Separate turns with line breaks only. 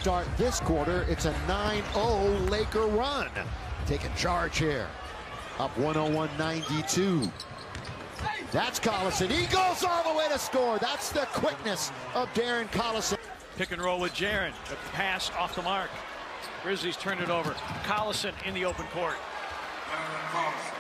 Start this quarter, it's a 9-0 Laker run. Taking charge here. Up 101-92. That's Collison. He goes all the way to score. That's the quickness of Darren Collison.
Pick and roll with Jaren. The pass off the mark. Grizzlies turn it over. Collison in the open court.